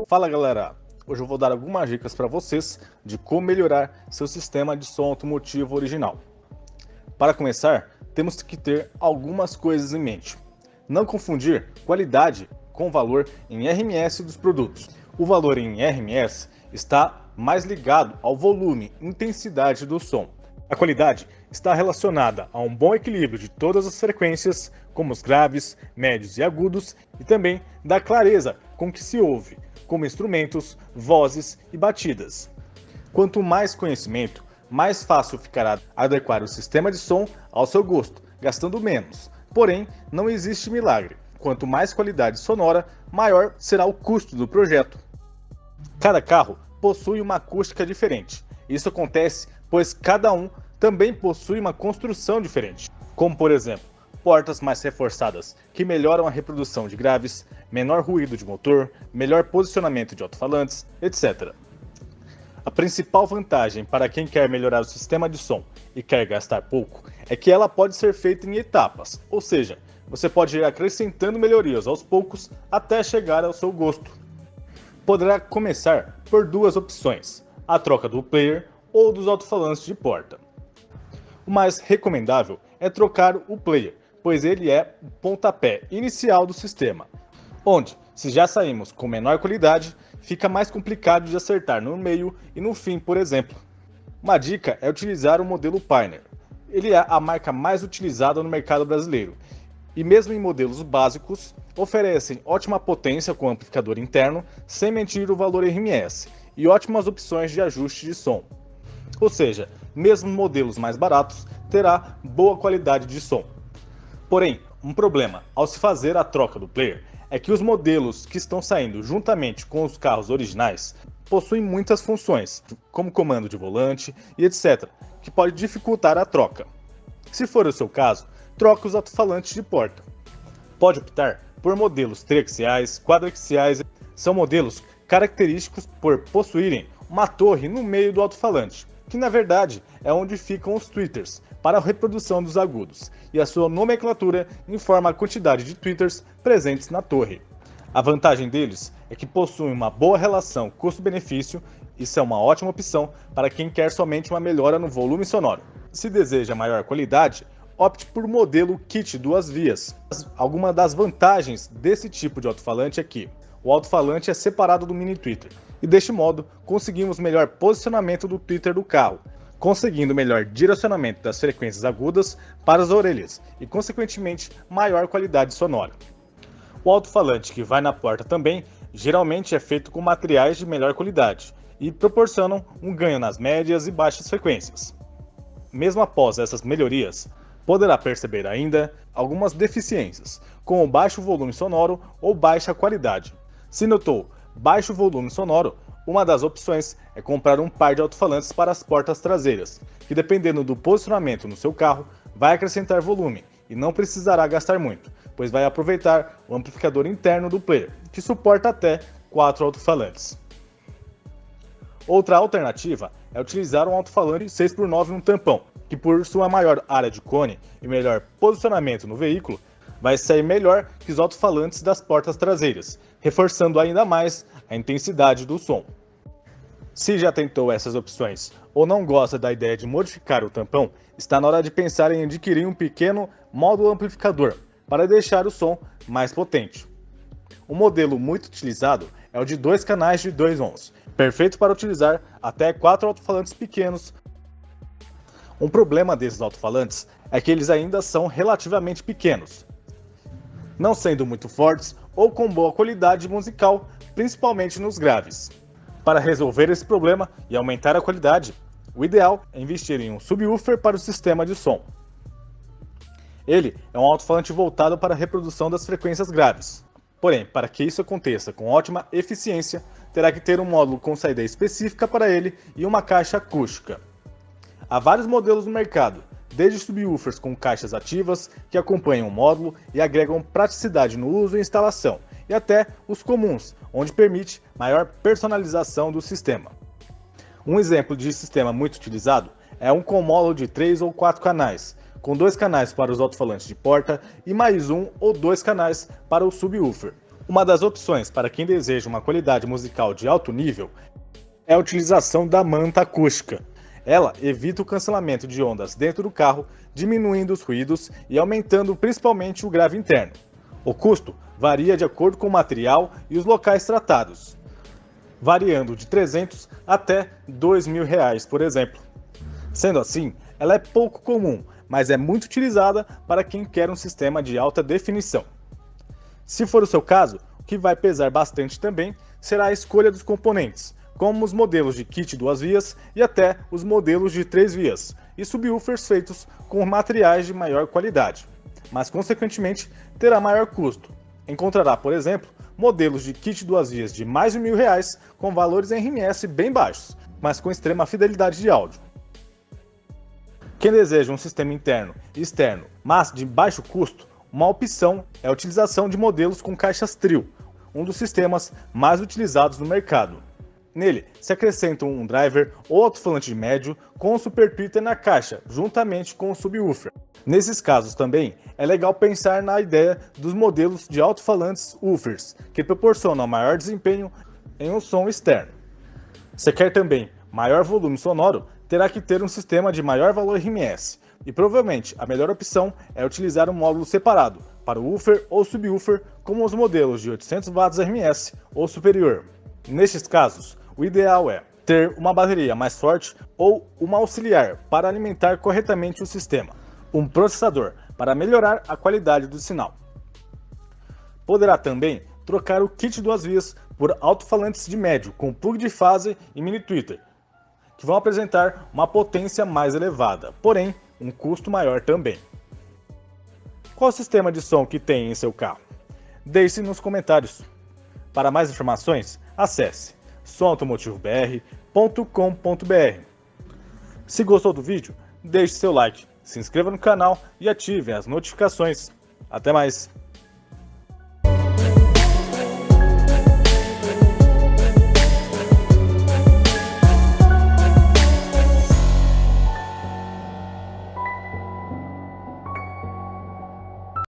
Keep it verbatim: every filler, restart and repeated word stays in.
Fala galera, hoje eu vou dar algumas dicas para vocês de como melhorar seu sistema de som automotivo original. Para começar, temos que ter algumas coisas em mente. Não confundir qualidade com valor em R M S dos produtos. O valor em R M S está mais ligado ao volume e intensidade do som. A qualidade está relacionada a um bom equilíbrio de todas as frequências, como os graves, médios e agudos, e também da clareza com que se ouve, como instrumentos, vozes e batidas. Quanto mais conhecimento, mais fácil ficará adequar o sistema de som ao seu gosto, gastando menos. Porém, não existe milagre. Quanto mais qualidade sonora, maior será o custo do projeto. Cada carro possui uma acústica diferente. Isso acontece pois cada um também possui uma construção diferente, como por exemplo, portas mais reforçadas que melhoram a reprodução de graves, menor ruído de motor, melhor posicionamento de alto-falantes, etcétera. A principal vantagem para quem quer melhorar o sistema de som e quer gastar pouco é que ela pode ser feita em etapas, ou seja, você pode ir acrescentando melhorias aos poucos até chegar ao seu gosto. Poderá começar por duas opções, a troca do player ou dos alto-falantes de porta. O mais recomendável é trocar o player, pois ele é o pontapé inicial do sistema, onde, se já saímos com menor qualidade, fica mais complicado de acertar no meio e no fim, por exemplo. Uma dica é utilizar o modelo Pioneer. Ele é a marca mais utilizada no mercado brasileiro, e mesmo em modelos básicos, oferecem ótima potência com amplificador interno, sem mentir o valor R M S, e ótimas opções de ajuste de som. Ou seja, mesmo modelos mais baratos terá boa qualidade de som. Porém, um problema ao se fazer a troca do player é que os modelos que estão saindo juntamente com os carros originais possuem muitas funções, como comando de volante e etcétera, que pode dificultar a troca. Se for o seu caso, troque os alto-falantes de porta. Pode optar por modelos triaxiais, quadriaxiais, são modelos característicos por possuírem uma torre no meio do alto-falante, que na verdade é onde ficam os tweeters para a reprodução dos agudos, e a sua nomenclatura informa a quantidade de tweeters presentes na torre. A vantagem deles é que possuem uma boa relação custo-benefício, isso é uma ótima opção para quem quer somente uma melhora no volume sonoro. Se deseja maior qualidade, opte por modelo kit duas vias. Alguma das vantagens desse tipo de alto-falante é que o alto-falante é separado do mini tweeter, e deste modo conseguimos melhor posicionamento do tweeter do carro, conseguindo melhor direcionamento das frequências agudas para as orelhas e consequentemente maior qualidade sonora. O alto-falante que vai na porta também geralmente é feito com materiais de melhor qualidade e proporcionam um ganho nas médias e baixas frequências. Mesmo após essas melhorias, poderá perceber ainda algumas deficiências, como baixo volume sonoro ou baixa qualidade. Se notou baixo volume sonoro, uma das opções é comprar um par de alto-falantes para as portas traseiras, que dependendo do posicionamento no seu carro, vai acrescentar volume e não precisará gastar muito, pois vai aproveitar o amplificador interno do player, que suporta até quatro alto-falantes. Outra alternativa é utilizar um alto-falante seis por nove no tampão, que por sua maior área de cone e melhor posicionamento no veículo, vai sair melhor que os alto-falantes das portas traseiras, reforçando ainda mais a intensidade do som. Se já tentou essas opções ou não gosta da ideia de modificar o tampão, está na hora de pensar em adquirir um pequeno módulo amplificador para deixar o som mais potente. Um modelo muito utilizado é o de dois canais de dois ohms, perfeito para utilizar até quatro alto-falantes pequenos. Um problema desses alto-falantes é que eles ainda são relativamente pequenos, não sendo muito fortes ou com boa qualidade musical, principalmente nos graves. Para resolver esse problema e aumentar a qualidade, o ideal é investir em um subwoofer para o sistema de som. Ele é um alto-falante voltado para a reprodução das frequências graves. Porém, para que isso aconteça com ótima eficiência, terá que ter um módulo com saída específica para ele e uma caixa acústica. Há vários modelos no mercado, desde subwoofers com caixas ativas que acompanham o módulo e agregam praticidade no uso e instalação, e até os comuns, onde permite maior personalização do sistema. Um exemplo de sistema muito utilizado é um com módulo de três ou quatro canais, com dois canais para os alto-falantes de porta e mais um ou dois canais para o subwoofer. Uma das opções para quem deseja uma qualidade musical de alto nível é a utilização da manta acústica. Ela evita o cancelamento de ondas dentro do carro, diminuindo os ruídos e aumentando principalmente o grave interno. O custo varia de acordo com o material e os locais tratados, variando de trezentos até dois mil reais, por exemplo. Sendo assim, ela é pouco comum, mas é muito utilizada para quem quer um sistema de alta definição. Se for o seu caso, o que vai pesar bastante também será a escolha dos componentes, como os modelos de kit duas vias e até os modelos de três vias, e subwoofers feitos com materiais de maior qualidade, mas consequentemente terá maior custo. Encontrará, por exemplo, modelos de kit duas vias de mais de mil reais com valores em R M S bem baixos, mas com extrema fidelidade de áudio. Quem deseja um sistema interno e externo, mas de baixo custo, uma opção é a utilização de modelos com caixas trio, um dos sistemas mais utilizados no mercado. Nele se acrescenta um driver ou alto-falante médio com o super tweeter na caixa, juntamente com o subwoofer. Nesses casos também é legal pensar na ideia dos modelos de alto-falantes woofers, que proporcionam maior desempenho em um som externo. Se quer também maior volume sonoro, terá que ter um sistema de maior valor R M S, e provavelmente a melhor opção é utilizar um módulo separado para o woofer ou subwoofer, como os modelos de oitocentos watts R M S ou superior. Nestes casos, o ideal é ter uma bateria mais forte ou uma auxiliar para alimentar corretamente o sistema, um processador para melhorar a qualidade do sinal. Poderá também trocar o kit duas vias por alto-falantes de médio com plug de fase e mini tweeter, que vão apresentar uma potência mais elevada, porém um custo maior também. Qual o sistema de som que tem em seu carro? Deixe nos comentários. Para mais informações, acesse som automotivo b r ponto com ponto b r. Se gostou do vídeo, deixe seu like, se inscreva no canal e ative as notificações. Até mais!